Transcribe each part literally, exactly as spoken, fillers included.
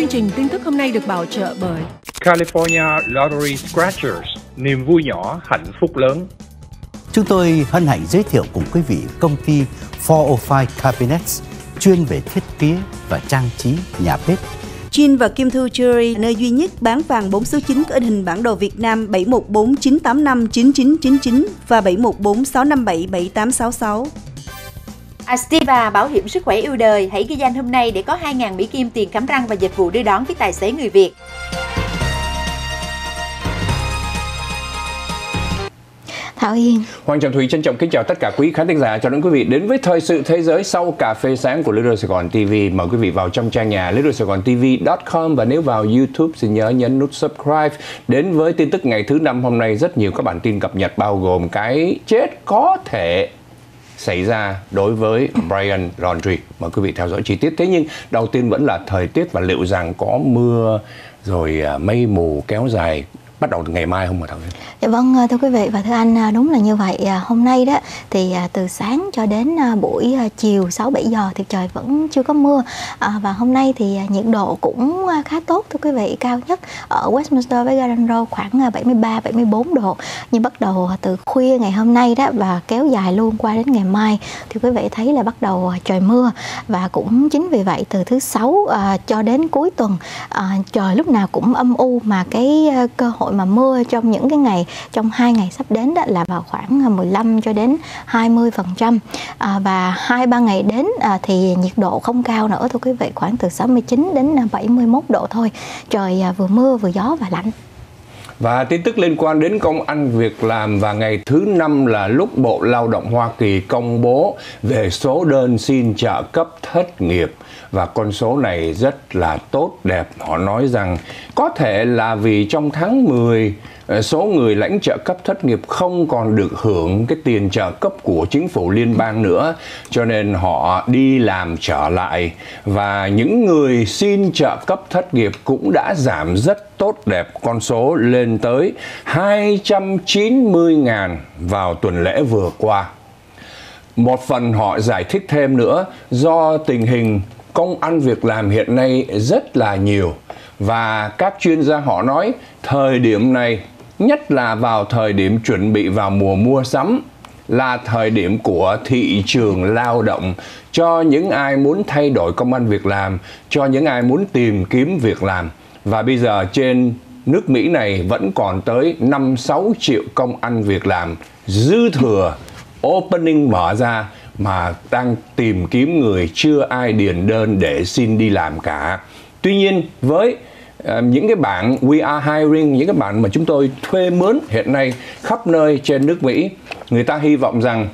Chương trình tin tức hôm nay được bảo trợ bởi California Lottery Scratchers, niềm vui nhỏ, hạnh phúc lớn. Chúng tôi hân hạnh giới thiệu cùng quý vị công ty bốn không năm Cabinets, chuyên về thiết kế và trang trí nhà bếp. Jin và Kim Thu Jewelry, nơi duy nhất bán vàng bốn số chín có in hình bản đồ Việt Nam bảy một bốn chín tám năm chín chín chín chín và bảy một bốn sáu năm bảy bảy tám sáu sáu. Astiva, bảo hiểm sức khỏe yêu đời, hãy ghi danh hôm nay để có hai nghìn Mỹ Kim tiền khám răng và dịch vụ đưa đón với tài xế người Việt. Thảo Hiền, Hoàng Trọng Thủy trân trọng kính chào tất cả quý khán thính giả, chào đón quý vị đến với thời sự thế giới sau cà phê sáng của Little Sài Gòn ti vi. Mời quý vị vào trong trang nhà little sài gòn ti vi chấm com và nếu vào YouTube xin nhớ nhấn nút subscribe. Đến với tin tức ngày thứ năm hôm nay, rất nhiều các bản tin cập nhật bao gồm cái chết có thể xảy ra đối với Brian Laundrie. Mời quý vị theo dõi chi tiết. Thế nhưng đầu tiên vẫn là thời tiết và liệu rằng có mưa rồi mây mù kéo dài bắt đầu từ ngày mai không mà Thảo? Dạ vâng, thưa quý vị và thưa anh, đúng là như vậy. Hôm nay đó thì từ sáng cho đến buổi chiều sáu bảy giờ thì trời vẫn chưa có mưa, à, và hôm nay thì nhiệt độ cũng khá tốt thưa quý vị, cao nhất ở Westminster với Garden Road khoảng bảy mươi ba bảy mươi bốn độ. Nhưng bắt đầu từ khuya ngày hôm nay đó và kéo dài luôn qua đến ngày mai thì quý vị thấy là bắt đầu trời mưa, và cũng chính vì vậy từ thứ sáu à, cho đến cuối tuần à, trời lúc nào cũng âm u, mà cái cơ hội mà mưa trong những cái ngày trong hai ngày sắp đến đó là vào khoảng mười lăm cho đến hai mươi phần trăm, à, và hai ba ngày đến à, thì nhiệt độ không cao nữa thưa quý vị, khoảng từ sáu mươi chín đến bảy mươi mốt độ thôi, trời à, vừa mưa vừa gió và lạnh. Và tin tức liên quan đến công ăn việc làm, và ngày thứ năm là lúc Bộ Lao động Hoa Kỳ công bố về số đơn xin trợ cấp thất nghiệp. Và con số này rất là tốt đẹp. Họ nói rằng có thể là vì trong tháng mười, số người lãnh trợ cấp thất nghiệp không còn được hưởng cái tiền trợ cấp của chính phủ liên bang nữa, cho nên họ đi làm trở lại. Và những người xin trợ cấp thất nghiệp cũng đã giảm rất tốt đẹp, con số lên tới hai trăm chín mươi nghìn vào tuần lễ vừa qua. Một phần họ giải thích thêm nữa, do tình hình công ăn việc làm hiện nay rất là nhiều, và các chuyên gia họ nói thời điểm này, nhất là vào thời điểm chuẩn bị vào mùa mua sắm, là thời điểm của thị trường lao động cho những ai muốn thay đổi công ăn việc làm, cho những ai muốn tìm kiếm việc làm. Và bây giờ trên nước Mỹ này vẫn còn tới năm sáu triệu công ăn việc làm dư thừa, opening mở ra, mà đang tìm kiếm người, chưa ai điền đơn để xin đi làm cả. Tuy nhiên với uh, những cái bạn we are hiring, những cái bạn mà chúng tôi thuê mướn hiện nay khắp nơi trên nước Mỹ, người ta hy vọng rằng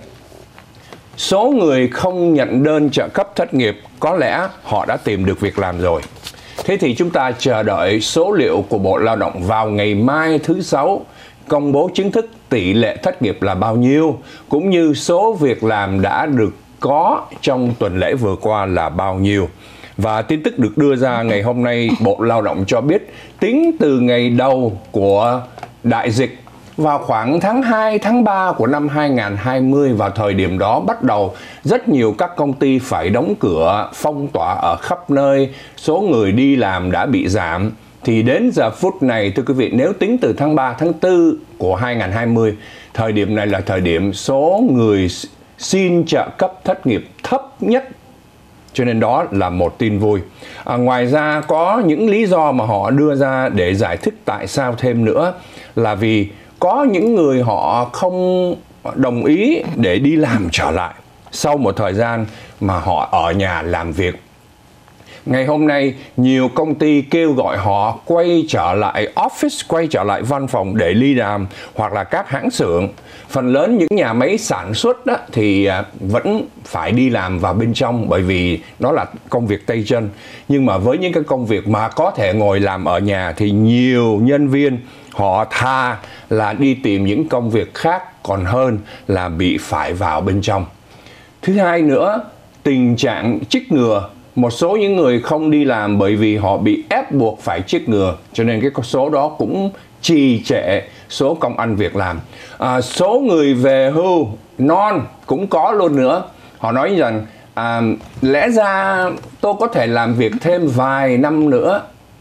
số người không nhận đơn trợ cấp thất nghiệp có lẽ họ đã tìm được việc làm rồi. Thế thì chúng ta chờ đợi số liệu của Bộ Lao động vào ngày mai thứ Sáu công bố chính thức tỷ lệ thất nghiệp là bao nhiêu, cũng như số việc làm đã được có trong tuần lễ vừa qua là bao nhiêu. Và tin tức được đưa ra ngày hôm nay, Bộ Lao động cho biết tính từ ngày đầu của đại dịch vào khoảng tháng hai, tháng ba của năm hai nghìn không trăm hai mươi, vào thời điểm đó bắt đầu rất nhiều các công ty phải đóng cửa, phong tỏa ở khắp nơi, số người đi làm đã bị giảm. Thì đến giờ phút này thưa quý vị, nếu tính từ tháng ba, tháng tư của hai nghìn không trăm hai mươi, thời điểm này là thời điểm số người xin trợ cấp thất nghiệp thấp nhất. Cho nên đó là một tin vui. À, ngoài ra có những lý do mà họ đưa ra để giải thích tại sao thêm nữa, là vì có những người họ không đồng ý để đi làm trở lại sau một thời gian mà họ ở nhà làm việc. Ngày hôm nay, nhiều công ty kêu gọi họ quay trở lại office, quay trở lại văn phòng để đi làm, hoặc là các hãng xưởng. Phần lớn những nhà máy sản xuất đó thì vẫn phải đi làm vào bên trong, bởi vì nó là công việc tay chân. Nhưng mà với những cái công việc mà có thể ngồi làm ở nhà thì nhiều nhân viên họ tha là đi tìm những công việc khác còn hơn là bị phải vào bên trong. Thứ hai nữa, tình trạng chích ngừa. Một số những người không đi làm bởi vì họ bị ép buộc phải chích ngừa, cho nên cái số đó cũng trì trệ số công ăn việc làm. À, số người về hưu non cũng có luôn nữa. Họ nói rằng à, lẽ ra tôi có thể làm việc thêm vài năm nữa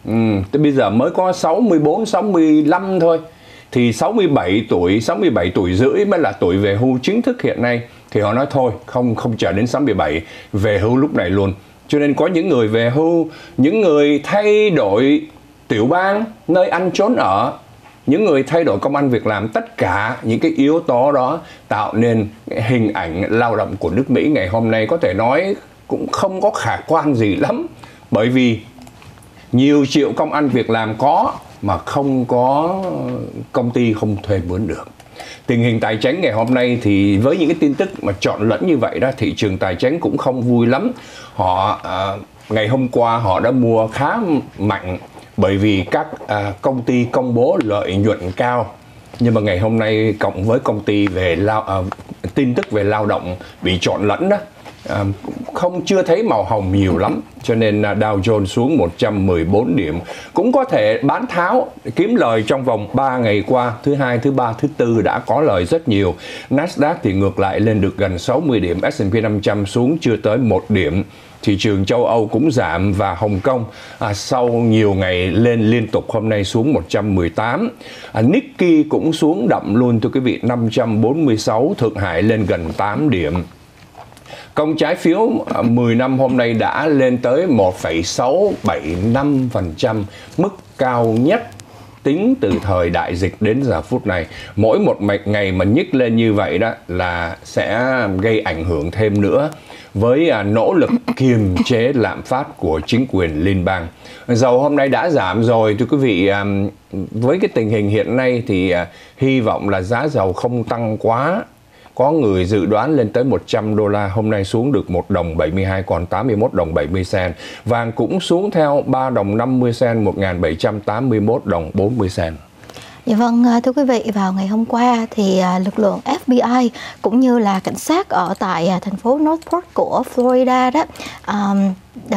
Ừ, tới bây giờ mới có sáu mươi bốn, sáu mươi lăm thôi. Thì sáu mươi bảy tuổi, sáu mươi bảy tuổi rưỡi mới là tuổi về hưu chính thức hiện nay. Thì họ nói thôi, không không chờ đến sáu mươi bảy, về hưu lúc này luôn. Cho nên có những người về hưu, những người thay đổi tiểu bang, nơi ăn trốn ở, những người thay đổi công ăn việc làm, tất cả những cái yếu tố đó tạo nên hình ảnh lao động của nước Mỹ ngày hôm nay có thể nói cũng không có khả quan gì lắm. Bởi vì nhiều triệu công ăn việc làm có mà không có công ty không thuê mướn được. Tình hình tài chính ngày hôm nay thì với những cái tin tức mà trộn lẫn như vậy đó, thị trường tài chính cũng không vui lắm. Họ à, ngày hôm qua họ đã mua khá mạnh bởi vì các à, công ty công bố lợi nhuận cao. Nhưng mà ngày hôm nay cộng với công ty về lao, à, tin tức về lao động bị trộn lẫn đó, à, không chưa thấy màu hồng nhiều lắm. Cho nên Dow Jones xuống một trăm mười bốn điểm. Cũng có thể bán tháo, kiếm lời trong vòng ba ngày qua, thứ hai, thứ ba, thứ tư đã có lời rất nhiều. Nasdaq thì ngược lại lên được gần sáu mươi điểm, S and P năm trăm xuống chưa tới một điểm. Thị trường châu Âu cũng giảm và Hồng Kông à, sau nhiều ngày lên liên tục hôm nay xuống một trăm mười tám. À, Nikkei cũng xuống đậm luôn thưa quý vị, năm trăm bốn mươi sáu, Thượng Hải lên gần tám điểm. Công trái phiếu mười năm hôm nay đã lên tới một phẩy sáu bảy năm phần trăm, mức cao nhất tính từ thời đại dịch đến giờ phút này. Mỗi một ngày mà nhích lên như vậy đó là sẽ gây ảnh hưởng thêm nữa với nỗ lực kiềm chế lạm phát của chính quyền liên bang. Dầu hôm nay đã giảm rồi thưa quý vị. Với cái tình hình hiện nay thì hy vọng là giá dầu không tăng quá. Có người dự đoán lên tới một trăm đô la, hôm nay xuống được một đồng bảy mươi hai, còn tám mươi mốt đồng bảy mươi sen. Vàng cũng xuống theo ba đồng năm mươi sen, một nghìn bảy trăm tám mươi mốt đồng bốn mươi sen. Dạ vâng, thưa quý vị, vào ngày hôm qua thì lực lượng F B I cũng như là cảnh sát ở tại thành phố Northport của Florida đó um,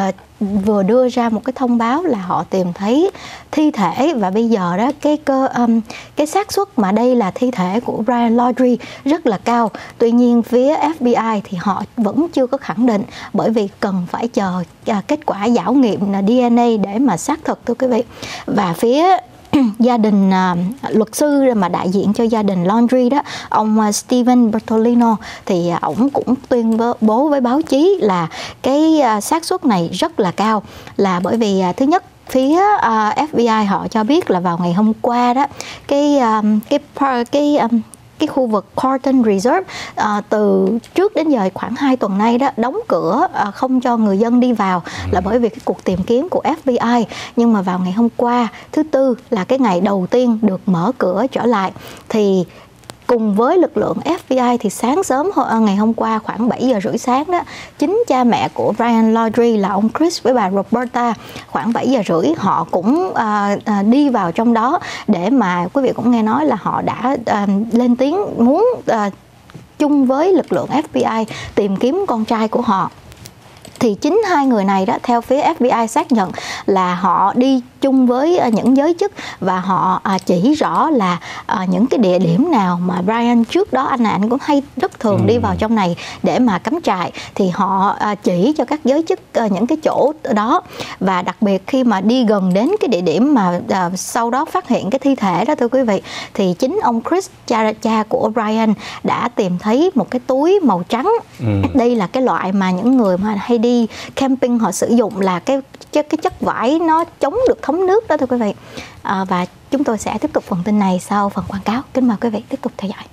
vừa đưa ra một cái thông báo là họ tìm thấy thi thể, và bây giờ đó cái cơ um, cái xác suất mà đây là thi thể của Brian Laundrie rất là cao. Tuy nhiên phía F B I thì họ vẫn chưa có khẳng định, bởi vì cần phải chờ uh, kết quả giảo nghiệm D N A để mà xác thực thưa quý vị. Và phía gia đình uh, luật sư mà đại diện cho gia đình Laundrie đó, ông uh, Steven Bertolino, thì uh, ông cũng tuyên bố với báo chí là cái uh, xác suất này rất là cao, là bởi vì uh, thứ nhất, phía uh, F B I họ cho biết là vào ngày hôm qua đó, cái um, cái cái um, cái khu vực Carlton Reserve à, từ trước đến giờ khoảng hai tuần nay đó đóng cửa, à, không cho người dân đi vào, là bởi vì cái cuộc tìm kiếm của F B I. Nhưng mà vào ngày hôm qua thứ tư là cái ngày đầu tiên được mở cửa trở lại, thì cùng với lực lượng F B I thì sáng sớm ngày hôm qua khoảng bảy giờ rưỡi sáng đó, chính cha mẹ của Brian Laundrie là ông Chris với bà Roberta khoảng bảy giờ rưỡi họ cũng à, à, đi vào trong đó để mà quý vị cũng nghe nói là họ đã à, lên tiếng muốn à, chung với lực lượng F B I tìm kiếm con trai của họ. Thì chính hai người này đó, theo phía F B I xác nhận là họ đi chung với những giới chức, và họ chỉ rõ là những cái địa điểm nào mà Brian trước đó anh này anh cũng hay rất thường ừ. đi vào trong này để mà cắm trại, thì họ chỉ cho các giới chức những cái chỗ đó. Và đặc biệt khi mà đi gần đến cái địa điểm mà sau đó phát hiện cái thi thể đó thưa quý vị, thì chính ông Chris, cha cha của Brian, đã tìm thấy một cái túi màu trắng. ừ. Đây là cái loại mà những người mà hay đi camping họ sử dụng, là cái cái chất vải nó chống được thấm nước đó thưa quý vị. À, và chúng tôi sẽ tiếp tục phần tin này sau phần quảng cáo. Kính mời quý vị tiếp tục theo dõi.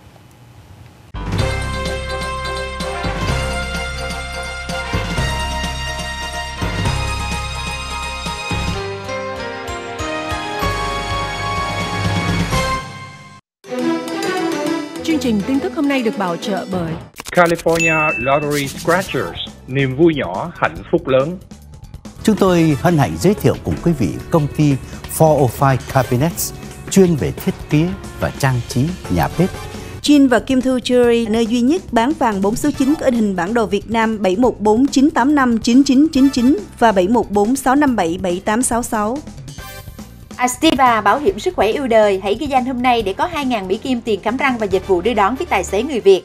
Chương trình tin tức hôm nay được bảo trợ bởi California Lottery Scratchers, niềm vui nhỏ, hạnh phúc lớn. Chúng tôi hân hạnh giới thiệu cùng quý vị công ty bốn không năm Cabinets, chuyên về thiết kế và trang trí nhà bếp. Chin và Kim Thu Jewelry, nơi duy nhất bán vàng bốn số chín có in hình bản đồ Việt Nam bảy một bốn chín tám năm chín chín chín chín và bảy một bốn sáu năm bảy bảy tám sáu sáu. Astiva bảo hiểm sức khỏe yêu đời, hãy ghi danh hôm nay để có hai nghìn Mỹ Kim tiền khám răng và dịch vụ đưa đón với tài xế người Việt.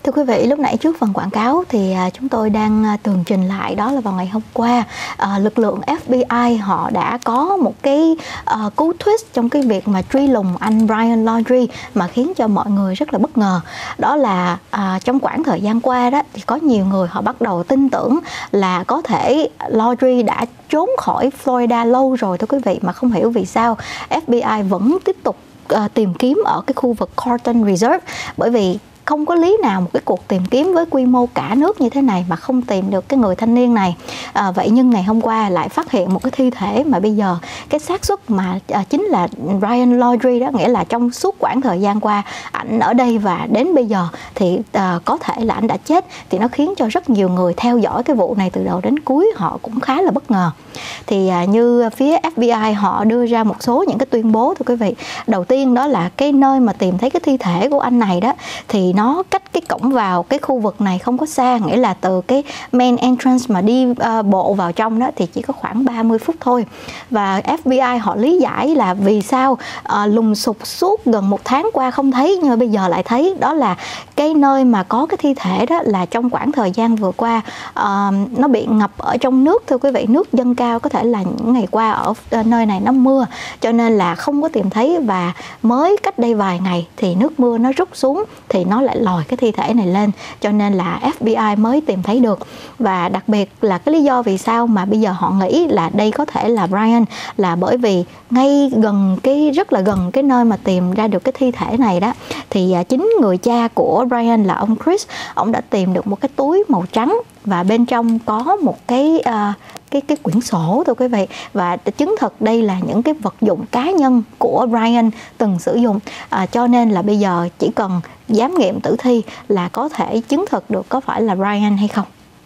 Thưa quý vị, lúc nãy trước phần quảng cáo thì à, chúng tôi đang à, tường trình lại đó là vào ngày hôm qua à, lực lượng F B I họ đã có một cái à, cú twist trong cái việc mà truy lùng anh Brian Laundrie mà khiến cho mọi người rất là bất ngờ. Đó là à, trong khoảng thời gian qua đó thì có nhiều người họ bắt đầu tin tưởng là có thể Laundrie đã trốn khỏi Florida lâu rồi thưa quý vị, mà không hiểu vì sao F B I vẫn tiếp tục uh, tìm kiếm ở cái khu vực Carlton Reserve, bởi vì không có lý nào một cái cuộc tìm kiếm với quy mô cả nước như thế này mà không tìm được cái người thanh niên này. À, vậy nhưng ngày hôm qua lại phát hiện một cái thi thể mà bây giờ cái xác suất mà à, chính là Brian Laundrie đó, nghĩa là trong suốt quãng thời gian qua ảnh ở đây và đến bây giờ thì à, có thể là ảnh đã chết, thì nó khiến cho rất nhiều người theo dõi cái vụ này từ đầu đến cuối họ cũng khá là bất ngờ. Thì à, như phía F B I họ đưa ra một số những cái tuyên bố thưa quý vị. Đầu tiên đó là cái nơi mà tìm thấy cái thi thể của anh này đó thì nó cách cái cổng vào cái khu vực này không có xa, nghĩa là từ cái main entrance mà đi uh, bộ vào trong đó thì chỉ có khoảng ba mươi phút thôi. Và F B I họ lý giải là vì sao uh, lùng sục suốt gần một tháng qua không thấy nhưng mà bây giờ lại thấy, đó là cái nơi mà có cái thi thể đó là trong khoảng thời gian vừa qua uh, nó bị ngập ở trong nước thưa quý vị, nước dâng cao, có thể là những ngày qua ở uh, nơi này nó mưa cho nên là không có tìm thấy, và mới cách đây vài ngày thì nước mưa nó rút xuống thì nó lại lòi cái thi thể này lên, cho nên là F B I mới tìm thấy được. Và đặc biệt là cái lý do vì sao mà bây giờ họ nghĩ là đây có thể là Brian là bởi vì ngay gần cái rất là gần cái nơi mà tìm ra được cái thi thể này đó thì chính người cha của Brian là ông Chris, ông đã tìm được một cái túi màu trắng và bên trong có một cái uh, cái cái quyển sổ thưa quý vị, và chứng thực đây là những cái vật dụng cá nhân của Brian từng sử dụng, à, cho nên là bây giờ chỉ cần giám nghiệm tử thi là có thể chứng thực được có phải là Brian hay không.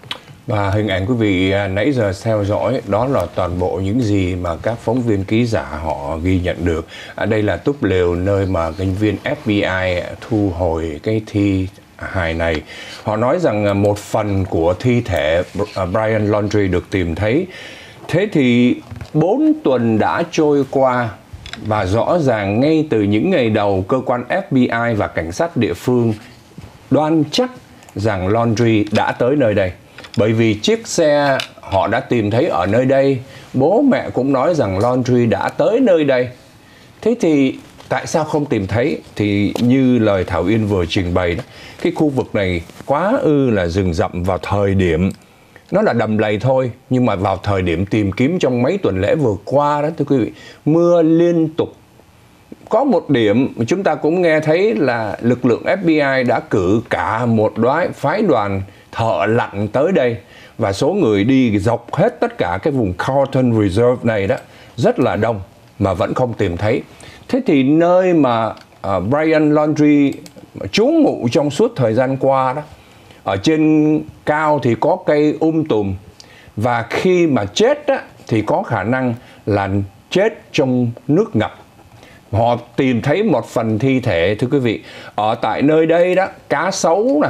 Và hình ảnh quý vị nãy giờ theo dõi đó là toàn bộ những gì mà các phóng viên ký giả họ ghi nhận được. À, đây là túp lều nơi mà nhân viên F B I thu hồi cái thi hài này. Họ nói rằng một phần của thi thể Brian Laundrie được tìm thấy. Thế thì bốn tuần đã trôi qua và rõ ràng ngay từ những ngày đầu cơ quan F B I và cảnh sát địa phương đoan chắc rằng Laundrie đã tới nơi đây. Bởi vì chiếc xe họ đã tìm thấy ở nơi đây, bố mẹ cũng nói rằng Laundrie đã tới nơi đây. Thế thì tại sao không tìm thấy? Thì như lời Thảo Yên vừa trình bày đó, cái khu vực này quá ư là rừng rậm vào thời điểm nó là đầm lầy thôi, nhưng mà vào thời điểm tìm kiếm trong mấy tuần lễ vừa qua đó thưa quý vị, mưa liên tục. Có một điểm chúng ta cũng nghe thấy là lực lượng F B I đã cử cả một đoái phái đoàn thợ lặn tới đây, và số người đi dọc hết tất cả cái vùng Carlton Reserve này đó rất là đông mà vẫn không tìm thấy. Thế thì nơi mà uh, Brian Laundrie trú ngụ trong suốt thời gian qua đó, ở trên cao thì có cây um tùm, và khi mà chết đó, thì có khả năng là chết trong nước ngập. Họ tìm thấy một phần thi thể thưa quý vị ở tại nơi đây đó, cá sấu nè,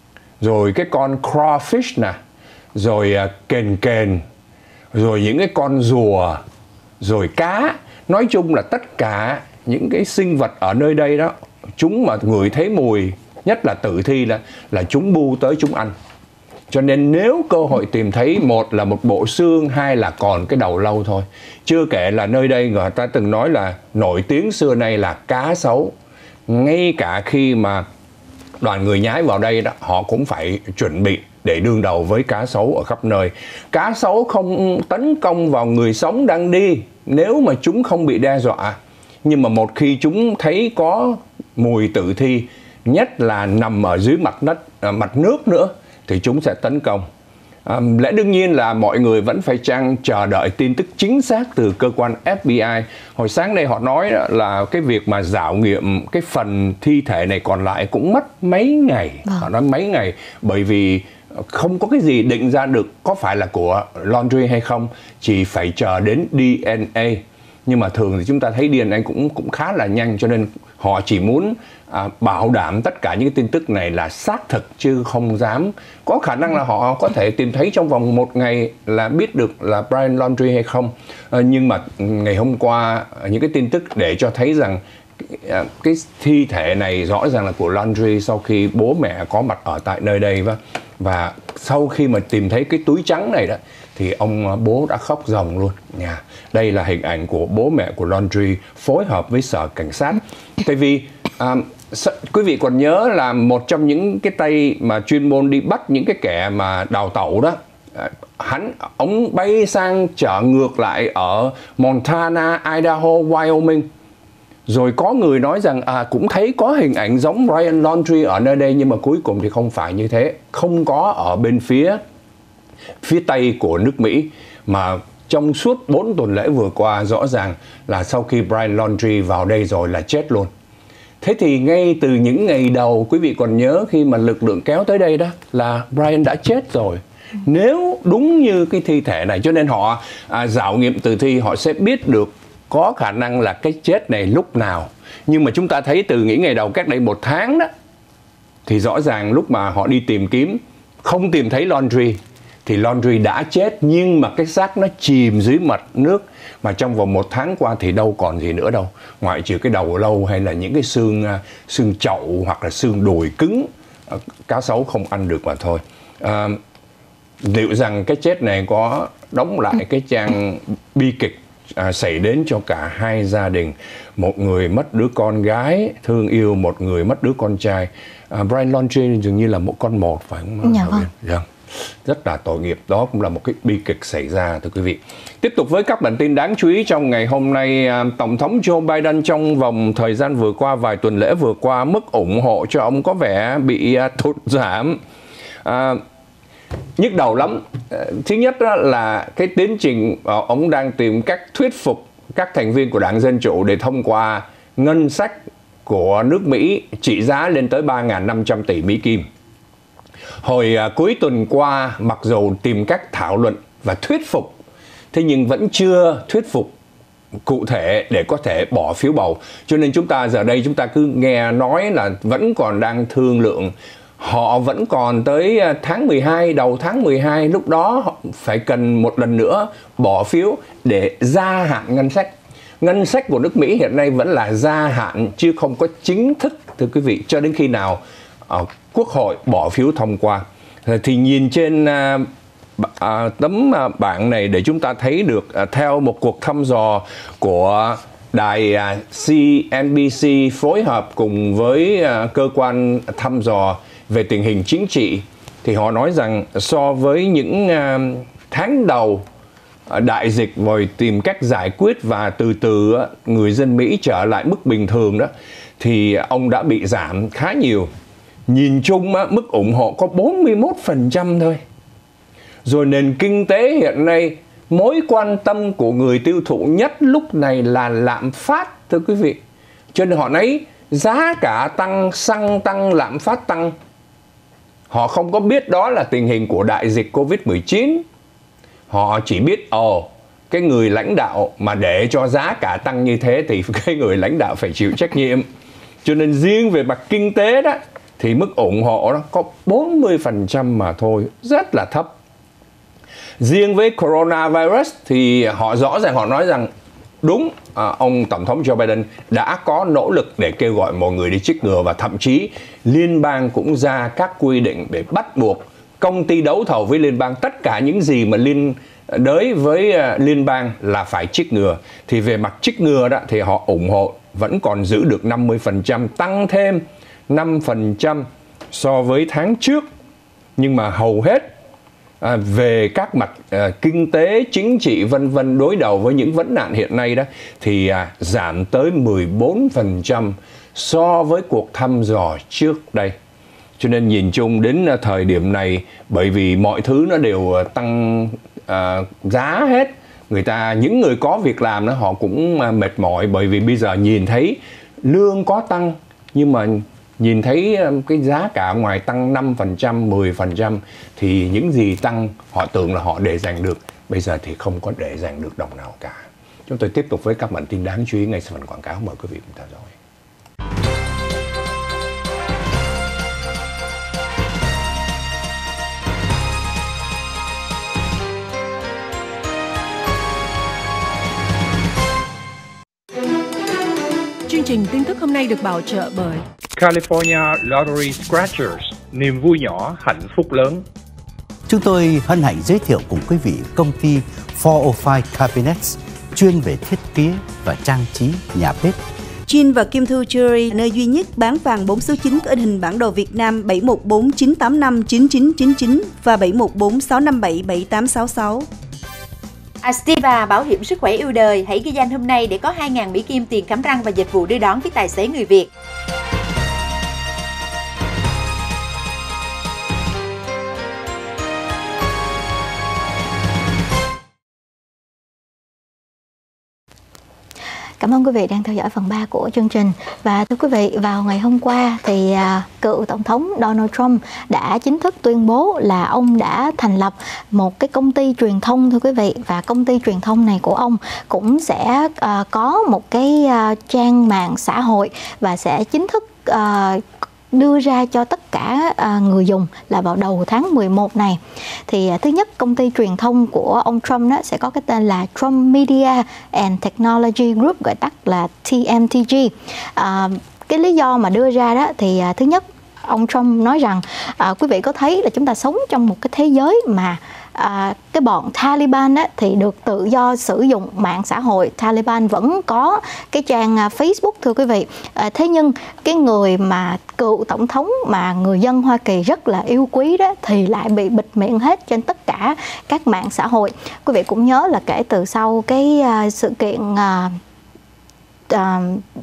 rồi cái con crawfish nè, rồi uh, kền kền, rồi những cái con rùa, rồi cá. Nói chung là tất cả những cái sinh vật ở nơi đây đó, chúng mà ngửi thấy mùi, nhất là tử thi là, là chúng bu tới chúng ăn. Cho nên nếu cơ hội tìm thấy, một là một bộ xương, hai là còn cái đầu lâu thôi. Chưa kể là nơi đây người ta từng nói là nổi tiếng xưa nay là cá sấu. Ngay cả khi mà đoàn người nhái vào đây đó, họ cũng phải chuẩn bị để đương đầu với cá sấu ở khắp nơi. Cá sấu không tấn công vào người sống đang đi nếu mà chúng không bị đe dọa. Nhưng mà một khi chúng thấy có mùi tử thi, nhất là nằm ở dưới mặt đất, à, mặt nước nữa, thì chúng sẽ tấn công. À, lẽ đương nhiên là mọi người vẫn phải chăng chờ đợi tin tức chính xác từ cơ quan F B I. Hồi sáng đây họ nói là cái việc mà rảo nghiệm cái phần thi thể này còn lại cũng mất mấy ngày. Vâng. Họ nói mấy ngày bởi vì không có cái gì định ra được có phải là của Laundrie hay không, chỉ phải chờ đến D N A. Nhưng mà thường thì chúng ta thấy D N A cũng cũng khá là nhanh, cho nên họ chỉ muốn à, bảo đảm tất cả những cái tin tức này là xác thực, chứ không dám. Có khả năng là họ có thể tìm thấy trong vòng một ngày là biết được là Brian Laundrie hay không. À, nhưng mà ngày hôm qua những cái tin tức để cho thấy rằng cái, cái thi thể này rõ ràng là của Landry sau khi bố mẹ có mặt ở tại nơi đây. Và, và sau khi mà tìm thấy cái túi trắng này đó thì ông bố đã khóc ròng luôn nha. Đây là hình ảnh của bố mẹ của Landry phối hợp với sở cảnh sát. Tại vì à, quý vị còn nhớ là một trong những cái tay mà chuyên môn đi bắt những cái kẻ mà đào tẩu đó, hắn ông bay sang chở ngược lại ở Montana, Idaho, Wyoming. Rồi có người nói rằng à, cũng thấy có hình ảnh giống Brian Laundrie ở nơi đây, nhưng mà cuối cùng thì không phải như thế. Không có ở bên phía phía Tây của nước Mỹ, mà trong suốt bốn tuần lễ vừa qua rõ ràng là sau khi Brian Laundrie vào đây rồi là chết luôn. Thế thì ngay từ những ngày đầu, quý vị còn nhớ khi mà lực lượng kéo tới đây đó là Brian đã chết rồi. Nếu đúng như cái thi thể này, cho nên họ à, rảo nghiệm tử thi, họ sẽ biết được có khả năng là cái chết này lúc nào. Nhưng mà chúng ta thấy từ những ngày đầu cách đây một tháng đó, thì rõ ràng lúc mà họ đi tìm kiếm không tìm thấy Laundrie thì Laundrie đã chết, nhưng mà cái xác nó chìm dưới mặt nước. Mà trong vòng một tháng qua thì đâu còn gì nữa đâu, ngoại trừ cái đầu lâu hay là những cái xương xương chậu hoặc là xương đùi cứng, cá sấu không ăn được mà thôi. À, liệu rằng cái chết này có đóng lại cái trang bi kịch à, xảy đến cho cả hai gia đình? Một người mất đứa con gái thương yêu, một người mất đứa con trai. à, Brian Laundrie dường như là một con một, phải không? Dạ vâng. Dạ. Rất là tội nghiệp. Đó cũng là một cái bi kịch xảy ra, thưa quý vị. Tiếp tục với các bản tin đáng chú ý trong ngày hôm nay. Tổng thống Joe Biden trong vòng thời gian vừa qua, vài tuần lễ vừa qua, mức ủng hộ cho ông có vẻ bị thụt giảm. à, nhức đầu lắm. Thứ nhất là cái tiến trình ông đang tìm cách thuyết phục các thành viên của Đảng Dân Chủ để thông qua ngân sách của nước Mỹ trị giá lên tới ba nghìn năm trăm tỷ Mỹ Kim. Hồi à, cuối tuần qua, mặc dù tìm cách thảo luận và thuyết phục, thế nhưng vẫn chưa thuyết phục cụ thể để có thể bỏ phiếu bầu. Cho nên chúng ta giờ đây chúng ta cứ nghe nói là vẫn còn đang thương lượng. Họ vẫn còn tới tháng mười hai, đầu tháng mười hai, lúc đó họ phải cần một lần nữa bỏ phiếu để gia hạn ngân sách. Ngân sách của nước Mỹ hiện nay vẫn là gia hạn chứ không có chính thức, thưa quý vị, cho đến khi nào uh, Quốc hội bỏ phiếu thông qua. Thì nhìn trên uh, uh, tấm uh, bảng này để chúng ta thấy được uh, theo một cuộc thăm dò của đài uh, xê en bê xê phối hợp cùng với uh, cơ quan thăm dò về tình hình chính trị, thì họ nói rằng so với những uh, tháng đầu uh, đại dịch rồi tìm cách giải quyết và từ từ uh, người dân Mỹ trở lại mức bình thường đó, thì ông đã bị giảm khá nhiều. Nhìn chung uh, mức ủng hộ có bốn mươi mốt phần trăm thôi. Rồi nền kinh tế hiện nay, mối quan tâm của người tiêu thụ nhất lúc này là lạm phát, thưa quý vị. Cho nên họ nói giá cả tăng, xăng tăng, lạm phát tăng. Họ không có biết đó là tình hình của đại dịch Covid mười chín. Họ chỉ biết ồ, cái người lãnh đạo mà để cho giá cả tăng như thế thì cái người lãnh đạo phải chịu trách nhiệm. Cho nên riêng về mặt kinh tế đó thì mức ủng hộ đó có bốn mươi phần trăm mà thôi, rất là thấp. Riêng với coronavirus thì họ rõ ràng họ nói rằng đúng, à, ông Tổng thống Joe Biden đã có nỗ lực để kêu gọi mọi người đi chích ngừa, và thậm chí liên bang cũng ra các quy định để bắt buộc công ty đấu thầu với liên bang, tất cả những gì mà liên đới với uh, liên bang là phải chích ngừa. Thì về mặt chích ngừa đó thì họ ủng hộ vẫn còn giữ được năm mươi phần trăm, tăng thêm năm phần trăm so với tháng trước. Nhưng mà hầu hết À, về các mặt à, kinh tế, chính trị vân vân đối đầu với những vấn nạn hiện nay đó thì à, giảm tới mười bốn phần trăm so với cuộc thăm dò trước đây. Cho nên nhìn chung đến à, thời điểm này, bởi vì mọi thứ nó đều à, tăng à, giá hết, người ta, những người có việc làm đó họ cũng à, mệt mỏi, bởi vì bây giờ nhìn thấy lương có tăng nhưng mà nhìn thấy cái giá cả ngoài tăng năm phần trăm, mười phần trăm thì những gì tăng họ tưởng là họ để dành được, bây giờ thì không có để dành được đồng nào cả. Chúng tôi tiếp tục với các bản tin đáng chú ý ngay sau phần quảng cáo, mời quý vị cùng theo dõi. Chương trình tin tức hôm nay được bảo trợ bởi California Lottery Scratchers, niềm vui nhỏ, hạnh phúc lớn. Chúng tôi hân hạnh giới thiệu cùng quý vị công ty bốn không năm Cabinets, chuyên về thiết kế và trang trí nhà bếp. Jin và Kim Thu Jewelry, nơi duy nhất bán vàng bốn số chín có in hình bản đồ Việt Nam bảy một bốn chín tám năm chín chín chín chín và bảy một bốn sáu năm bảy bảy tám sáu sáu. Astiva bảo hiểm sức khỏe yêu đời, hãy ghi danh hôm nay để có hai nghìn Mỹ Kim tiền khám răng và dịch vụ đưa đón với tài xế người Việt. Cảm ơn quý vị đang theo dõi phần ba của chương trình. Và thưa quý vị, vào ngày hôm qua thì à, cựu Tổng thống Donald Trump đã chính thức tuyên bố là ông đã thành lập một cái công ty truyền thông, thưa quý vị. Và công ty truyền thông này của ông cũng sẽ à, có một cái à, trang mạng xã hội và sẽ chính thức à, đưa ra cho tất cả à, người dùng là vào đầu tháng mười một này. Thì à, thứ nhất, công ty truyền thông của ông Trump đó sẽ có cái tên là Trump Media and Technology Group, gọi tắt là T M T G. À, cái lý do mà đưa ra đó thì à, thứ nhất, ông Trump nói rằng à, quý vị có thấy là chúng ta sống trong một cái thế giới mà à, cái bọn Taliban á, thì được tự do sử dụng mạng xã hội. Taliban vẫn có cái trang à, Facebook, thưa quý vị. À, thế nhưng cái người mà cựu tổng thống mà người dân Hoa Kỳ rất là yêu quý đó thì lại bị bịt miệng hết trên tất cả các mạng xã hội. Quý vị cũng nhớ là kể từ sau cái à, sự kiện à, à,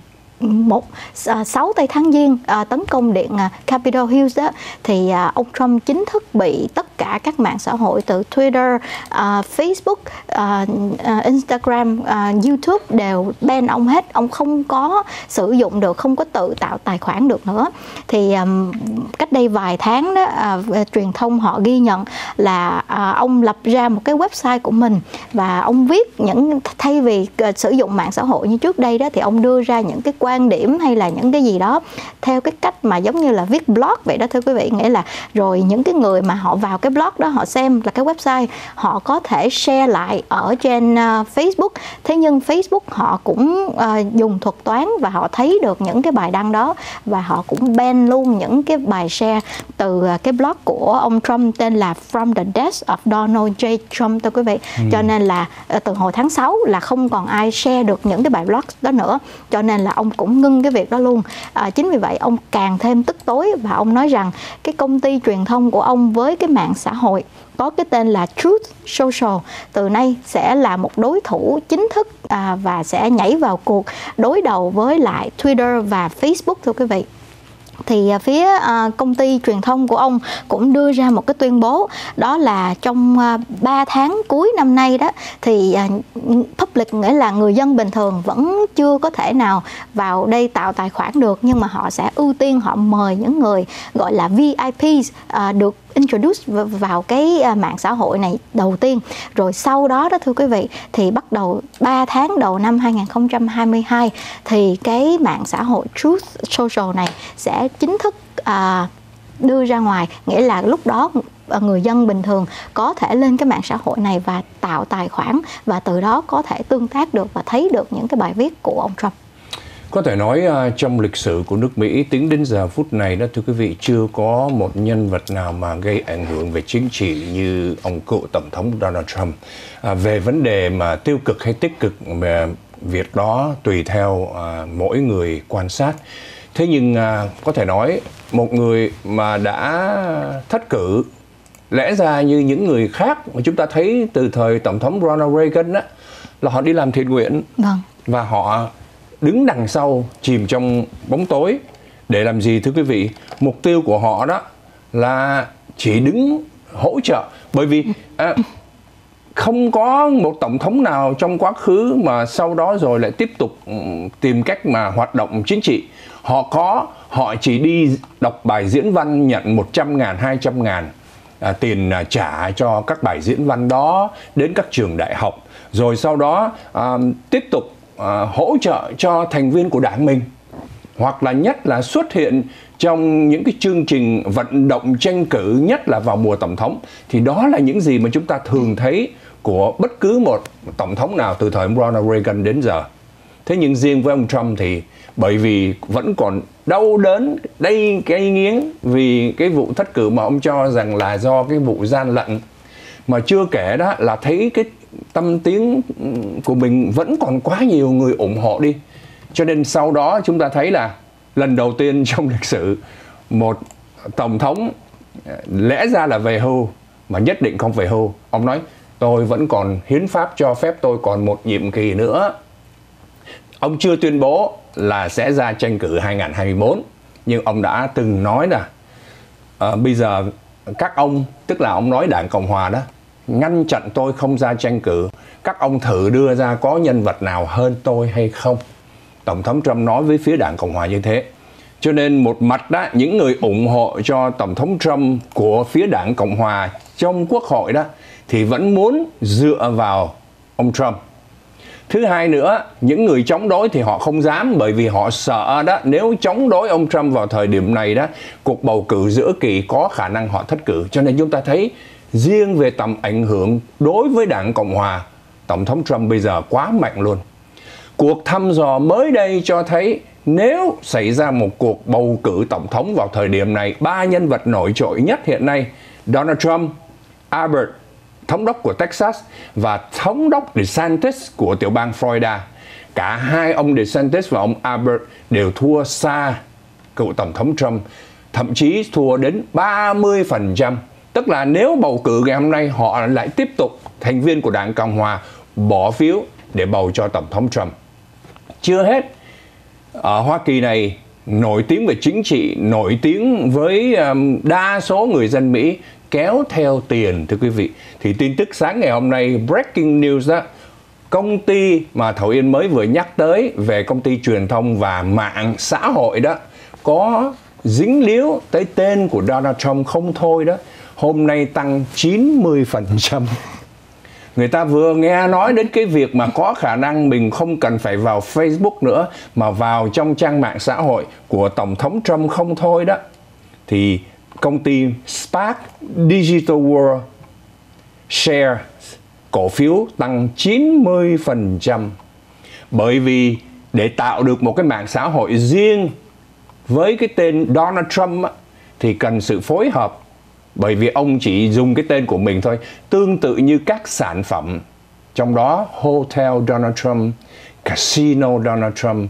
một sáu tây tháng giêng à, tấn công điện à, Capitol Hill đó, thì à, ông Trump chính thức bị tất cả các mạng xã hội từ Twitter, à, Facebook, à, à, Instagram, à, YouTube đều ban ông hết. Ông không có sử dụng được, không có tự tạo tài khoản được nữa. Thì à, cách đây vài tháng đó, à, truyền thông họ ghi nhận là à, ông lập ra một cái website của mình và ông viết những, thay vì à, sử dụng mạng xã hội như trước đây đó, thì ông đưa ra những cái quan điểm hay là những cái gì đó theo cái cách mà giống như là viết blog vậy đó, thưa quý vị. Nghĩa là rồi những cái người mà họ vào cái blog đó, họ xem là cái website, họ có thể share lại ở trên uh, Facebook. Thế nhưng Facebook họ cũng uh, dùng thuật toán và họ thấy được những cái bài đăng đó và họ cũng ban luôn những cái bài share từ uh, cái blog của ông Trump tên là From the Desk of Donald J. Trump, thưa quý vị. Ừ. Cho nên là uh, từ hồi tháng sáu là không còn ai share được những cái bài blog đó nữa. Cho nên là ông cũng ngưng cái việc đó luôn. À, chính vì vậy ông càng thêm tức tối và ông nói rằng cái công ty truyền thông của ông với cái mạng xã hội có cái tên là Truth Social từ nay sẽ là một đối thủ chính thức à, và sẽ nhảy vào cuộc đối đầu với lại Twitter và Facebook, thưa quý vị. Thì phía uh, công ty truyền thông của ông cũng đưa ra một cái tuyên bố, đó là trong uh, ba tháng cuối năm nay đó thì uh, public, nghĩa là người dân bình thường vẫn chưa có thể nào vào đây tạo tài khoản được, nhưng mà họ sẽ ưu tiên họ mời những người gọi là V I Ps uh, được introduce vào cái mạng xã hội này đầu tiên. Rồi sau đó đó thưa quý vị, thì bắt đầu ba tháng đầu năm hai nghìn không trăm hai mươi hai thì cái mạng xã hội Truth Social này sẽ chính thức à, đưa ra ngoài. Nghĩa là lúc đó người dân bình thường có thể lên cái mạng xã hội này và tạo tài khoản và từ đó có thể tương tác được và thấy được những cái bài viết của ông Trump. Có thể nói uh, trong lịch sử của nước Mỹ tính đến giờ phút này đó, thưa quý vị, chưa có một nhân vật nào mà gây ảnh hưởng về chính trị như ông cựu Tổng thống Donald Trump. À, về vấn đề mà tiêu cực hay tích cực, về việc đó tùy theo uh, mỗi người quan sát. Thế nhưng uh, có thể nói một người mà đã thất cử, lẽ ra như những người khác mà chúng ta thấy từ thời Tổng thống Ronald Reagan đó, là họ đi làm thiện nguyện. Vâng. Và họ đứng đằng sau chìm trong bóng tối để làm gì, thưa quý vị? Mục tiêu của họ đó là chỉ đứng hỗ trợ. Bởi vì à, không có một tổng thống nào trong quá khứ mà sau đó rồi lại tiếp tục tìm cách mà hoạt động chính trị. Họ có, họ chỉ đi đọc bài diễn văn, nhận một trăm ngàn, hai trăm ngàn à, tiền à, trả cho các bài diễn văn đó đến các trường đại học. Rồi sau đó à, tiếp tục à, hỗ trợ cho thành viên của đảng mình. Hoặc là nhất là xuất hiện trong những cái chương trình vận động tranh cử, nhất là vào mùa tổng thống. Thì đó là những gì mà chúng ta thường thấy của bất cứ một tổng thống nào từ thời Ronald Reagan đến giờ. Thế nhưng riêng với ông Trump thì bởi vì vẫn còn đau đớn, đầy cay nghiến vì cái vụ thất cử mà ông cho rằng là do cái vụ gian lận. Mà chưa kể đó là thấy cái tâm tiếng của mình vẫn còn quá nhiều người ủng hộ đi. Cho nên sau đó chúng ta thấy là lần đầu tiên trong lịch sử một tổng thống lẽ ra là về hưu mà nhất định không về hưu. Ông nói tôi vẫn còn, hiến pháp cho phép tôi còn một nhiệm kỳ nữa. Ông chưa tuyên bố là sẽ ra tranh cử hai nghìn không trăm hai mươi tư, nhưng ông đã từng nói là à, bây giờ các ông, tức là ông nói Đảng Cộng Hòa đó, ngăn chặn tôi không ra tranh cử, các ông thử đưa ra có nhân vật nào hơn tôi hay không. Tổng thống Trump nói với phía Đảng Cộng Hòa như thế. Cho nên một mặt đó, những người ủng hộ cho Tổng thống Trump của phía Đảng Cộng Hòa trong Quốc hội đó thì vẫn muốn dựa vào ông Trump. Thứ hai nữa, những người chống đối thì họ không dám, bởi vì họ sợ đó, nếu chống đối ông Trump vào thời điểm này đó, cuộc bầu cử giữa kỳ có khả năng họ thất cử. Cho nên chúng ta thấy riêng về tầm ảnh hưởng đối với Đảng Cộng Hòa, Tổng thống Trump bây giờ quá mạnh luôn. Cuộc thăm dò mới đây cho thấy nếu xảy ra một cuộc bầu cử tổng thống vào thời điểm này, ba nhân vật nổi trội nhất hiện nay, Donald Trump, Abbott, thống đốc của Texas, và thống đốc DeSantis của tiểu bang Florida. Cả hai ông DeSantis và ông Abbott đều thua xa cựu tổng thống Trump, thậm chí thua đến ba mươi phần trăm. Tức là nếu bầu cử ngày hôm nay họ lại tiếp tục, thành viên của Đảng Cộng Hòa bỏ phiếu để bầu cho tổng thống Trump. Chưa hết, ở Hoa Kỳ này nổi tiếng về chính trị, nổi tiếng với um, đa số người dân Mỹ kéo theo tiền, thưa quý vị. Thì tin tức sáng ngày hôm nay, breaking news đó, công ty mà Thảo Yên mới vừa nhắc tới về công ty truyền thông và mạng xã hội đó, có dính líu tới tên của Donald Trump không thôi đó, hôm nay tăng chín mươi phần trăm. Người ta vừa nghe nói đến cái việc mà có khả năng mình không cần phải vào Facebook nữa mà vào trong trang mạng xã hội của Tổng thống Trump không thôi đó, thì công ty Spark Digital World Share cổ phiếu tăng chín mươi phần trăm. Bởi vì để tạo được một cái mạng xã hội riêng với cái tên Donald Trump á, thì cần sự phối hợp. Bởi vì ông chỉ dùng cái tên của mình thôi. Tương tự như các sản phẩm, trong đó Hotel Donald Trump, Casino Donald Trump,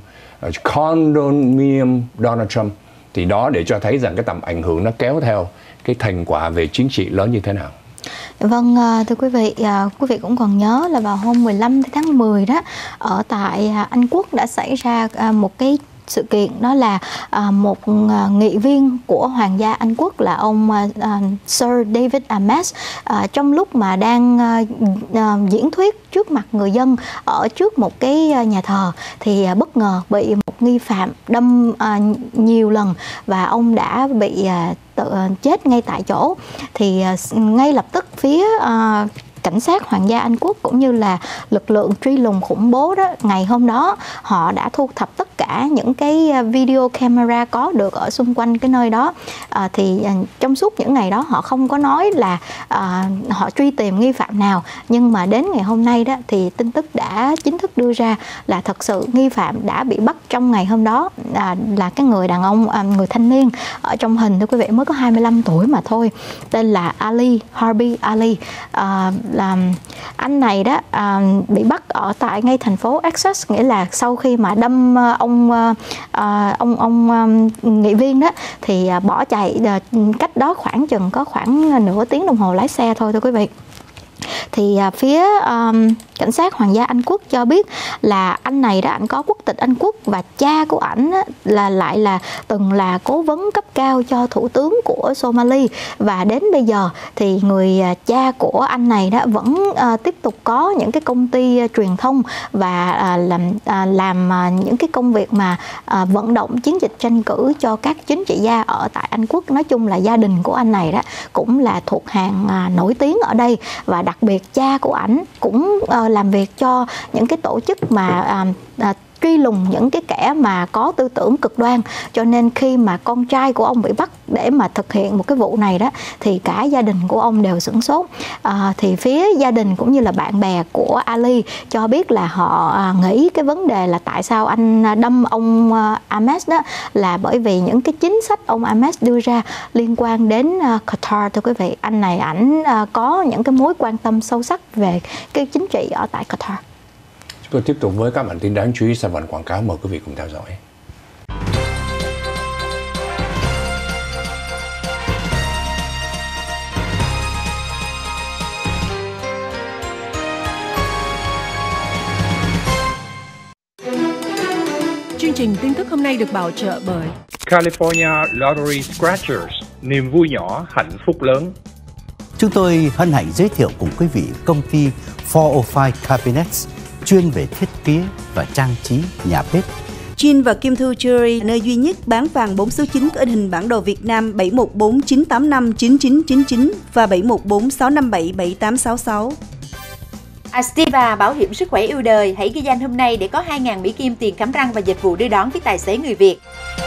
Condominium Donald Trump. Thì đó để cho thấy rằng cái tầm ảnh hưởng nó kéo theo cái thành quả về chính trị lớn như thế nào. Vâng, thưa quý vị, quý vị cũng còn nhớ là vào hôm mười lăm tháng mười đó, ở tại Anh Quốc đã xảy ra một cái sự kiện, đó là à, một à, nghị viên của Hoàng gia Anh Quốc là ông à, Sir David Amess, à, trong lúc mà đang à, à, diễn thuyết trước mặt người dân ở trước một cái nhà thờ thì à, bất ngờ bị một nghi phạm đâm à, nhiều lần và ông đã bị à, tự, à, chết ngay tại chỗ. Thì à, ngay lập tức phía à, cảnh sát Hoàng gia Anh Quốc cũng như là lực lượng truy lùng khủng bố đó, ngày hôm đó họ đã thu thập tất cả những cái video camera có được ở xung quanh cái nơi đó. À, thì trong suốt những ngày đó họ không có nói là à, họ truy tìm nghi phạm nào, nhưng mà đến ngày hôm nay đó thì tin tức đã chính thức đưa ra là thật sự nghi phạm đã bị bắt trong ngày hôm đó, à, là cái người đàn ông, à, người thanh niên ở trong hình, thưa quý vị, mới có hai mươi lăm tuổi mà thôi, tên là Ali Harbi Ali. À, là anh này đó à, bị bắt ở tại ngay thành phố Essex, nghĩa là sau khi mà đâm ông à, ông ông um, nghị viên đó thì à, bỏ chạy, à, cách đó khoảng chừng có khoảng nửa tiếng đồng hồ lái xe thôi, thưa quý vị. Thì à, phía um, cảnh sát Hoàng gia Anh Quốc cho biết là anh này đó, anh có quốc tịch Anh Quốc và cha của ảnh là lại là từng là cố vấn cấp cao cho thủ tướng của Somali, và đến bây giờ thì người cha của anh này đó vẫn uh, tiếp tục có những cái công ty uh, truyền thông và uh, làm uh, làm uh, những cái công việc mà uh, vận động chiến dịch tranh cử cho các chính trị gia ở tại Anh Quốc. Nói chung là gia đình của anh này đó cũng là thuộc hàng uh, nổi tiếng ở đây, và đặc biệt cha của ảnh cũng uh, làm việc cho những cái tổ chức mà à, à, truy lùng những cái kẻ mà có tư tưởng cực đoan. Cho nên khi mà con trai của ông bị bắt để mà thực hiện một cái vụ này đó, thì cả gia đình của ông đều sửng sốt. À, thì phía gia đình cũng như là bạn bè của Ali cho biết là họ à, nghĩ cái vấn đề là tại sao anh đâm ông à, Ahmed đó là bởi vì những cái chính sách ông Ahmed đưa ra liên quan đến à, Qatar. Thưa quý vị, anh này ảnh à, có những cái mối quan tâm sâu sắc về cái chính trị ở tại Qatar. Chúng tôi tiếp tục với các bản tin đáng chú ý sau phần quảng cáo, mời quý vị cùng theo dõi. Chương trình tin tức hôm nay được bảo trợ bởi California Lottery Scratchers, niềm vui nhỏ, hạnh phúc lớn. Chúng tôi hân hạnh giới thiệu cùng quý vị công ty bốn không năm Cabinets, chuyên về thiết kế và trang trí nhà bếp. Jin và Kim Thu Jewelry, nơi duy nhất bán vàng bốn số chín có in hình bản đồ Việt Nam bảy một bốn chín tám năm chín chín chín chín và bảy một bốn sáu năm bảy bảy tám sáu sáu. Astiva bảo hiểm sức khỏe yêu đời, hãy ghi danh hôm nay để có hai nghìn Mỹ Kim tiền khám răng và dịch vụ đưa đón với tài xế người Việt.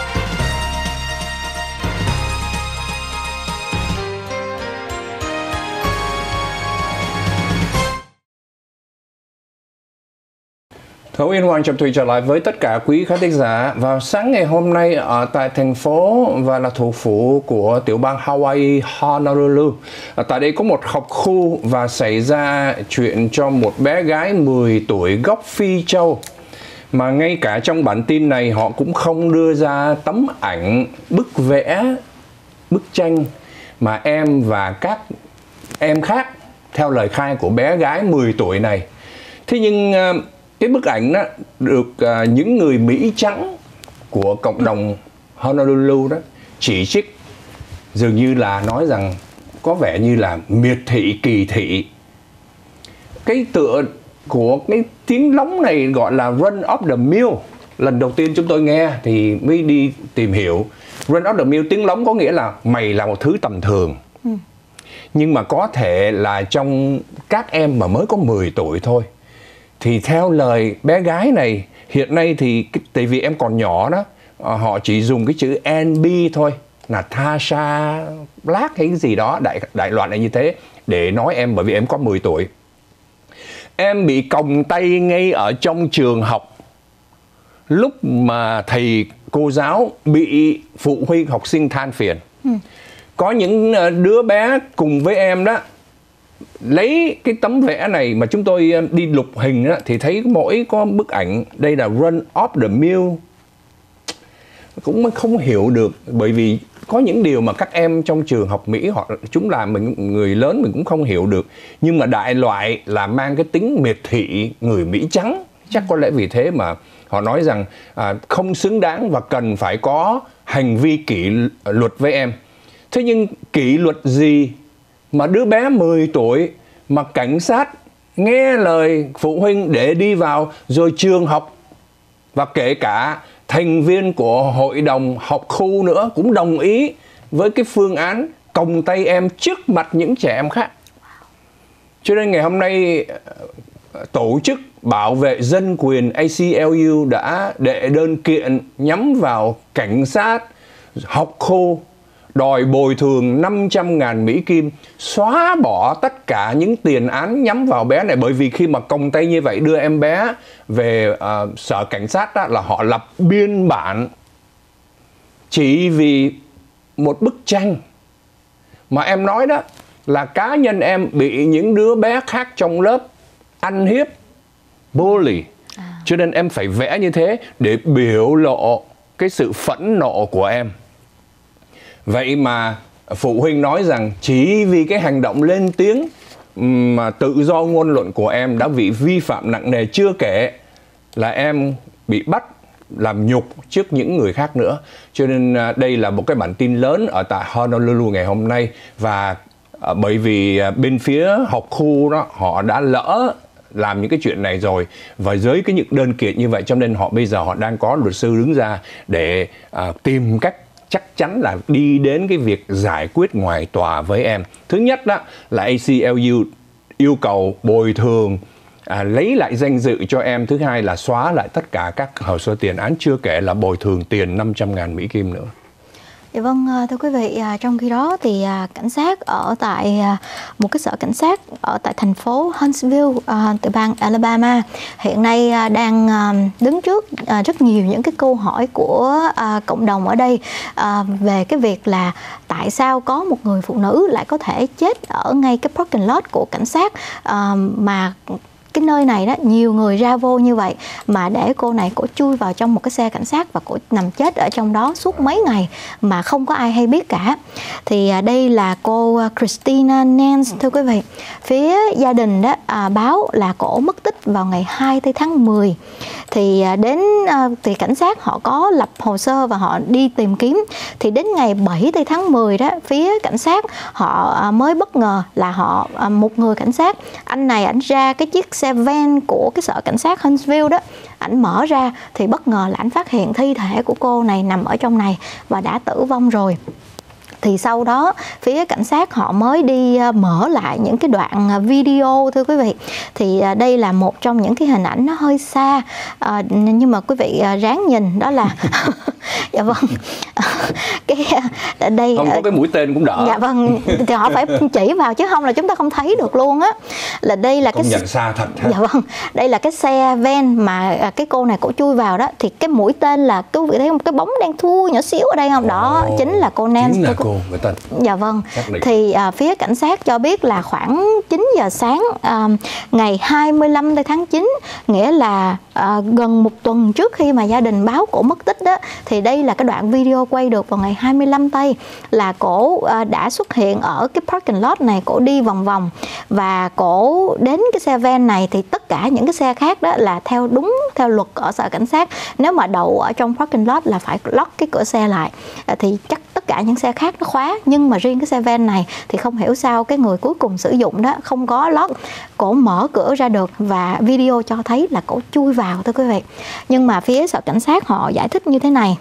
Thấu Yên Hoàng chào thủy trở lại với tất cả quý khán thính giả. Vào sáng ngày hôm nay ở tại thành phố và là thủ phủ của tiểu bang Hawaii, Honolulu, tại đây có một học khu và xảy ra chuyện cho một bé gái mười tuổi gốc Phi Châu. Mà ngay cả trong bản tin này họ cũng không đưa ra tấm ảnh, bức vẽ, bức tranh mà em và các em khác theo lời khai của bé gái mười tuổi này. Thế nhưng cái bức ảnh đó được uh, những người Mỹ trắng của cộng đồng Honolulu đó chỉ trích, dường như là nói rằng có vẻ như là miệt thị, kỳ thị. Cái tựa của cái tiếng lóng này gọi là run of the mill. Lần đầu tiên chúng tôi nghe thì mới đi tìm hiểu. Run of the mill, tiếng lóng có nghĩa là mày là một thứ tầm thường. Ừ. Nhưng mà có thể là trong các em mà mới có mười tuổi thôi. Thì theo lời bé gái này, hiện nay thì tại vì em còn nhỏ đó, họ chỉ dùng cái chữ en bê thôi, Natasha Black hay cái gì đó, đại đại loại là như thế, để nói em bởi vì em có mười tuổi. Em bị còng tay ngay ở trong trường học lúc mà thầy cô giáo bị phụ huynh học sinh than phiền. Ừ. Có những đứa bé cùng với em đó lấy cái tấm vẽ này mà chúng tôi đi lục hình đó, thì thấy mỗi có bức ảnh đây là run of the mill. Cũng không hiểu được, bởi vì có những điều mà các em trong trường học Mỹ họ chúng làm mình người lớn mình cũng không hiểu được, nhưng mà đại loại là mang cái tính miệt thị người Mỹ trắng. Chắc có lẽ vì thế mà họ nói rằng à, không xứng đáng và cần phải có hành vi kỷ luật với em. Thế nhưng kỷ luật gì mà đứa bé mười tuổi mà cảnh sát nghe lời phụ huynh để đi vào, rồi trường học và kể cả thành viên của hội đồng học khu nữa cũng đồng ý với cái phương án còng tay em trước mặt những trẻ em khác. Cho nên ngày hôm nay tổ chức bảo vệ dân quyền A C L U đã đệ đơn kiện nhắm vào cảnh sát học khu, đòi bồi thường năm trăm ngàn Mỹ Kim, xóa bỏ tất cả những tiền án nhắm vào bé này. Bởi vì khi mà còng tay như vậy đưa em bé về uh, sở cảnh sát đó, là họ lập biên bản chỉ vì một bức tranh mà em nói đó là cá nhân em bị những đứa bé khác trong lớp ăn hiếp, bully. À. Cho nên em phải vẽ như thế để biểu lộ cái sự phẫn nộ của em. Vậy mà phụ huynh nói rằng chỉ vì cái hành động lên tiếng mà tự do ngôn luận của em đã bị vi phạm nặng nề, chưa kể là em bị bắt làm nhục trước những người khác nữa. Cho nên đây là một cái bản tin lớn ở tại Honolulu ngày hôm nay. Và bởi vì bên phía học khu đó họ đã lỡ làm những cái chuyện này rồi, và với cái những đơn kiện như vậy cho nên họ bây giờ họ đang có luật sư đứng ra để uh, tìm cách chắc chắn là đi đến cái việc giải quyết ngoài tòa với em. Thứ nhất đó là A C L U yêu cầu bồi thường à, lấy lại danh dự cho em, thứ hai là xóa lại tất cả các hồ sơ tiền án, chưa kể là bồi thường tiền năm trăm ngàn Mỹ Kim nữa. Dạ vâng, thưa quý vị, trong khi đó thì cảnh sát ở tại một cái sở cảnh sát ở tại thành phố Huntsville, từ bang Alabama hiện nay đang đứng trước rất nhiều những cái câu hỏi của cộng đồng ở đây về cái việc là tại sao có một người phụ nữ lại có thể chết ở ngay cái parking lot của cảnh sát, mà cái nơi này đó nhiều người ra vô như vậy mà để cô này cổ chui vào trong một cái xe cảnh sát và cổ nằm chết ở trong đó suốt mấy ngày mà không có ai hay biết cả. Thì đây là cô Christina Nance, thưa quý vị. Phía gia đình đó à, báo là cổ mất tích vào ngày hai tháng mười. Thì đến thì cảnh sát họ có lập hồ sơ và họ đi tìm kiếm. Thì đến ngày bảy tháng mười đó, phía cảnh sát họ mới bất ngờ là họ một người cảnh sát, anh này ảnh ra cái chiếc xe van của cái sở cảnh sát Huntsville đó, ảnh mở ra thì bất ngờ là ảnh phát hiện thi thể của cô này nằm ở trong này và đã tử vong rồi. Thì sau đó phía cảnh sát họ mới đi mở lại những cái đoạn video, thưa quý vị. Thì đây là một trong những cái hình ảnh nó hơi xa, à, nhưng mà quý vị ráng nhìn, đó là dạ vâng, cái đây không có cái mũi tên cũng đỡ. Dạ vâng, thì họ phải chỉ vào chứ không là chúng ta không thấy được luôn á. Là đây là công cái nhận xa thật ha. Dạ vâng, đây là cái xe van mà cái cô này cổ chui vào đó, thì cái mũi tên là quý vị thấy một cái bóng đen thui nhỏ xíu ở đây không? Đó oh, chính là cô Nance. Chính là cô người ta. Dạ vâng. Thì à, phía cảnh sát cho biết là khoảng chín giờ sáng à, ngày hai mươi lăm tháng chín, nghĩa là à, gần một tuần trước khi mà gia đình báo cổ mất tích đó, thì đây là cái đoạn video quay được vào ngày hai mươi lăm tây, là cổ à, đã xuất hiện ở cái parking lot này, cổ đi vòng vòng và cổ đến cái xe van này. Thì tất cả những cái xe khác đó là theo đúng theo luật ở sở cảnh sát, nếu mà đậu ở trong parking lot là phải lock cái cửa xe lại. À, thì chắc tất cả những xe khác nó khóa, nhưng mà riêng cái xe van này thì không hiểu sao cái người cuối cùng sử dụng đó không có lock, cổ mở cửa ra được và video cho thấy là cổ chui vào, thưa quý vị. Nhưng mà phía sở cảnh sát họ giải thích như thế này,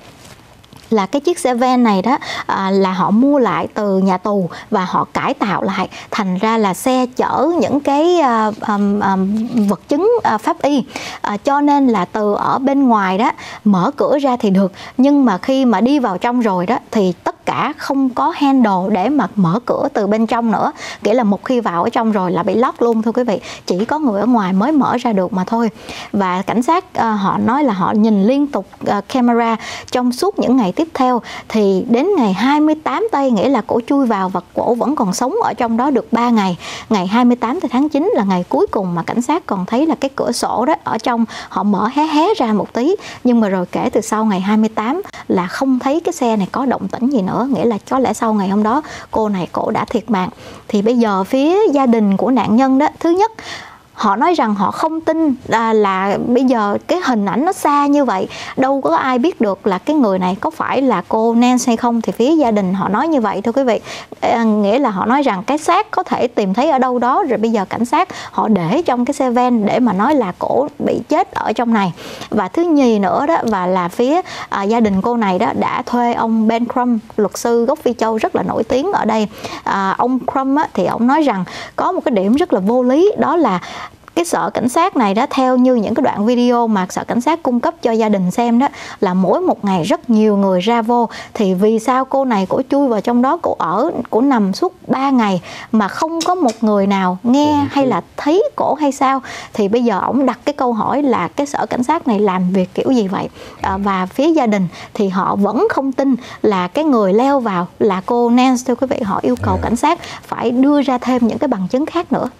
là cái chiếc xe van này đó à, là họ mua lại từ nhà tù và họ cải tạo lại thành ra là xe chở những cái à, à, à, vật chứng à, pháp y, à, cho nên là từ ở bên ngoài đó mở cửa ra thì được, nhưng mà khi mà đi vào trong rồi đó thì tất cả không có handle để mà mở cửa từ bên trong nữa, nghĩa là một khi vào ở trong rồi là bị lock luôn, thưa quý vị, chỉ có người ở ngoài mới mở ra được mà thôi. Và cảnh sát à, họ nói là họ nhìn liên tục à, camera trong suốt những ngày tiếp theo, thì đến ngày hai mươi tám tây, nghĩa là cổ chui vào và cổ vẫn còn sống ở trong đó được ba ngày. Ngày hai mươi tám tháng chín là ngày cuối cùng mà cảnh sát còn thấy là cái cửa sổ đó ở trong họ mở hé hé ra một tí, nhưng mà rồi kể từ sau ngày hai mươi tám là không thấy cái xe này có động tĩnh gì nữa, nghĩa là có lẽ sau ngày hôm đó cô này cổ đã thiệt mạng. Thì bây giờ phía gia đình của nạn nhân đó, thứ nhất họ nói rằng họ không tin là, là bây giờ cái hình ảnh nó xa như vậy, đâu có ai biết được là cái người này có phải là cô Nance hay không. Thì phía gia đình họ nói như vậy, thưa quý vị. À, nghĩa là họ nói rằng cái xác có thể tìm thấy ở đâu đó, rồi bây giờ cảnh sát họ để trong cái xe van để mà nói là cổ bị chết ở trong này. Và thứ nhì nữa đó, và là phía à, gia đình cô này đó đã thuê ông Ben Crump, luật sư gốc Phi Châu rất là nổi tiếng ở đây. À, ông Crump á, thì ông nói rằng có một cái điểm rất là vô lý, đó là cái sở cảnh sát này đó, theo như những cái đoạn video mà sở cảnh sát cung cấp cho gia đình xem đó, là mỗi một ngày rất nhiều người ra vô. Thì vì sao cô này cổ chui vào trong đó, cổ ở, cổ nằm suốt ba ngày mà không có một người nào nghe hay là thấy cổ hay sao? Thì bây giờ ổng đặt cái câu hỏi là cái sở cảnh sát này làm việc kiểu gì vậy? À, và phía gia đình thì họ vẫn không tin là cái người leo vào là cô Nance, thưa quý vị. Họ yêu cầu cảnh sát phải đưa ra thêm những cái bằng chứng khác nữa.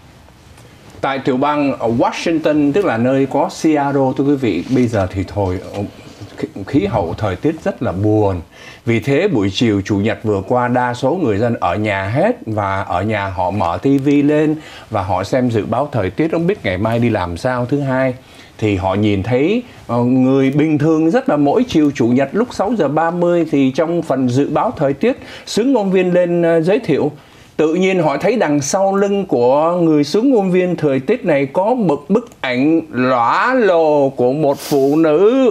Tại tiểu bang Washington, tức là nơi có Seattle, thưa quý vị, bây giờ thì thôi khí hậu thời tiết rất là buồn. Vì thế buổi chiều Chủ nhật vừa qua, đa số người dân ở nhà hết, và ở nhà họ mở tivi lên và họ xem dự báo thời tiết, không biết ngày mai đi làm sao. Thứ hai thì họ nhìn thấy người bình thường rất là mỗi chiều Chủ nhật lúc sáu giờ ba mươi thì trong phần dự báo thời tiết, xướng ngôn viên lên giới thiệu. Tự nhiên họ thấy đằng sau lưng của người xướng ngôn viên thời tiết này có một bức ảnh lóa lồ của một phụ nữ.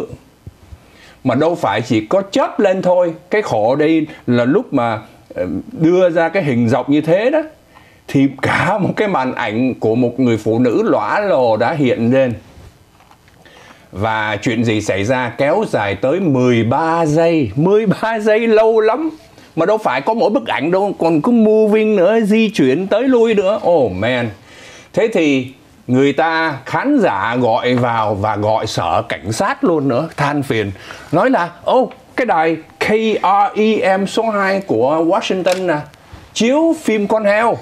Mà đâu phải chỉ có chớp lên thôi. Cái khổ đây là lúc mà đưa ra cái hình dọc như thế đó, thì cả một cái màn ảnh của một người phụ nữ lõa lồ đã hiện lên. Và chuyện gì xảy ra kéo dài tới mười ba giây. mười ba giây lâu lắm. Mà đâu phải có mỗi bức ảnh đâu, còn cứ moving nữa, di chuyển tới lui nữa. Oh man. Thế thì người ta, khán giả gọi vào và gọi sở cảnh sát luôn nữa, than phiền. Nói là, ô, oh, cái đài K R E M số hai của Washington nè, chiếu phim con heo.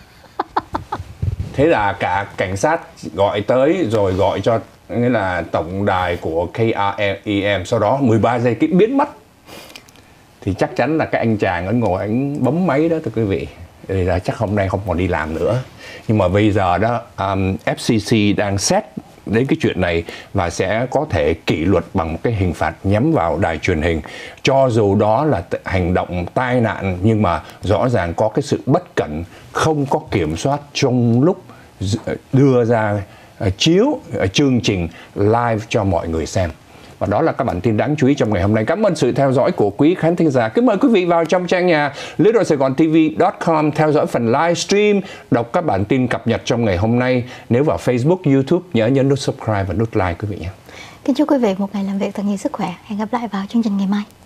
Thế là cả cảnh sát gọi tới rồi gọi cho, nghĩa là tổng đài của K R E M, sau đó mười ba giây cái biến mất. Thì chắc chắn là cái anh chàng anh ngồi anh bấm máy đó thưa quý vị, thì là chắc hôm nay không còn đi làm nữa. Nhưng mà bây giờ đó um, F C C đang xét đến cái chuyện này và sẽ có thể kỷ luật bằng một cái hình phạt nhắm vào đài truyền hình. Cho dù đó là hành động tai nạn, nhưng mà rõ ràng có cái sự bất cẩn, không có kiểm soát trong lúc đưa ra uh, chiếu uh, chương trình live cho mọi người xem. Và đó là các bản tin đáng chú ý trong ngày hôm nay. Cảm ơn sự theo dõi của quý khán thính giả. Kính mời quý vị vào trong trang nhà Little Sài Gòn ti vi chấm com theo dõi phần livestream, đọc các bản tin cập nhật trong ngày hôm nay. Nếu vào Facebook, YouTube nhớ nhấn nút subscribe và nút like quý vị nhé. Kính chúc quý vị một ngày làm việc thật nhiều sức khỏe. Hẹn gặp lại vào chương trình ngày mai.